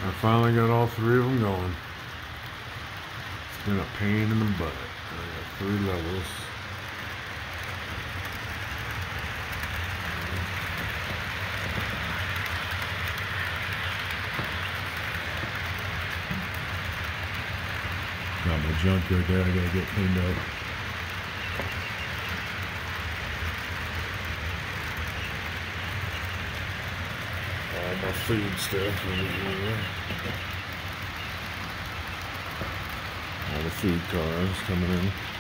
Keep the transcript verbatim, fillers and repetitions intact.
I finally got all three of them going. It's been a pain in the butt. I got three levels. Got my junk right there, I gotta get cleaned up. All my food stuff over here. All the food cars coming in.